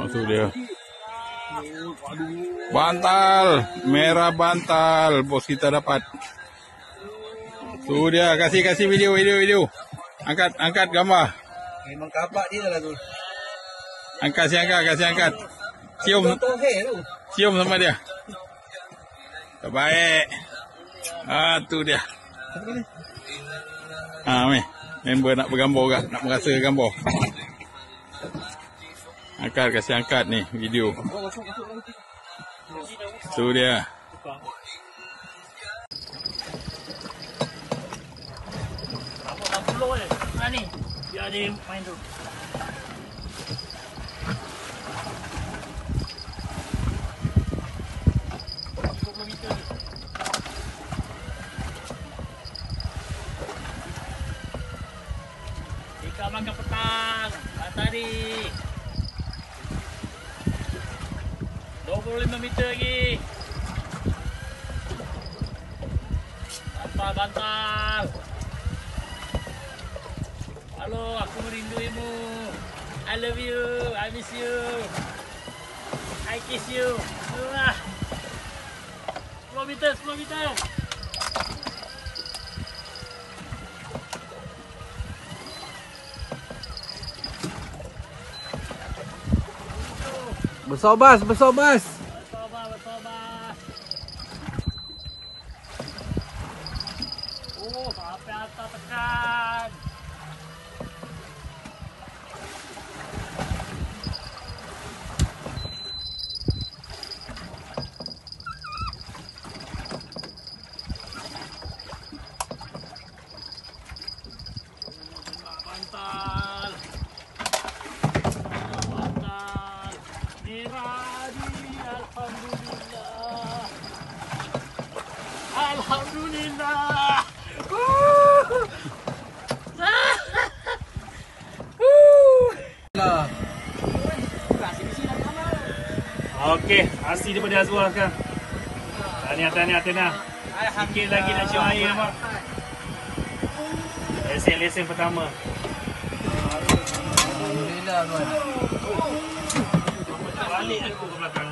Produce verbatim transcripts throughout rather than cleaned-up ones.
tu dia. Bantal, merah bantal, bos kita dapat. Tu dia, kasih kasih video video video. Angkat angkat gambar. Memang kabak dia lah tu. Angkat si angkat, kasih angkat. Cium. Cium sama dia. Terbaik. Ah tu dia. Ah meh, member nak bergambar juga, nak merasa gambar. Angkat, kasih angkat ni video. Tu dia. Apa ni? Biar dia main tu. Ikan makan petang. Tadi dua puluh lima meter lagi. Bantal bantal. Halo, aku merinduimu. I love you. I miss you. I kiss you. Wah. sepuluh meter, sepuluh meter. Bersobas, bersobas. Bersobar, bersobar. Oh, sampai atas tekan. Bantal. Bantal. Merah di alhamdulillah. Alhamdulillah. Okey, asli daripada Azwar sekarang. Tahniah, tahniah, tahniah. Sikit lagi nak cium air mak. Lesen-lesen pertama. Alhamdulillah tuan. Balik aku ke belakang.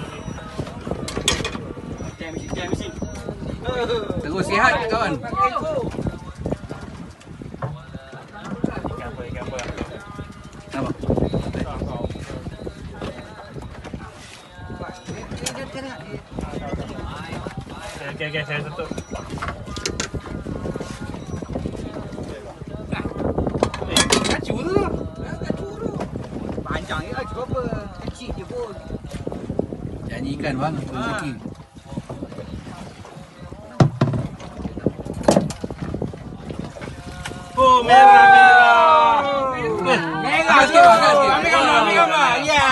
Jam mesin, jam mesin. Terus sihat kawan. Ikan apa, ikan apa? Apa? Okey, okey, saya tutup. Kacu tu. Kacu tu. Panjang je kacu apa? Kecil je pun. Janji ikan bang, rezeki. Oh, merah, merah. Merah sikit bang, sikit. Ambil gambar, ambil gambar. Ya.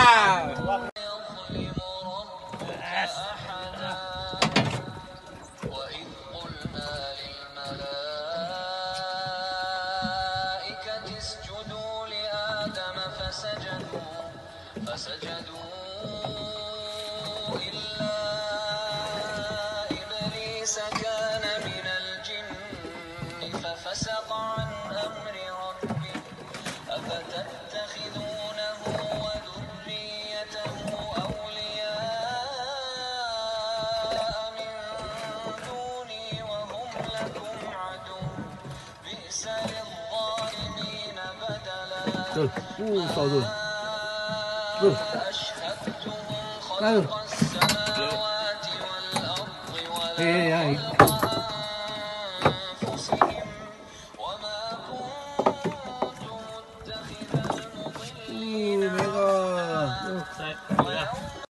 فسجدوا إلا إبليس كان من الجن ففسق عن أمر ربه أفتتخذونه وذريته أولياء من دوني وهم لكم عدو بئس للظالمين بدلا أشهدتهم خلق السماوات والأرض ولا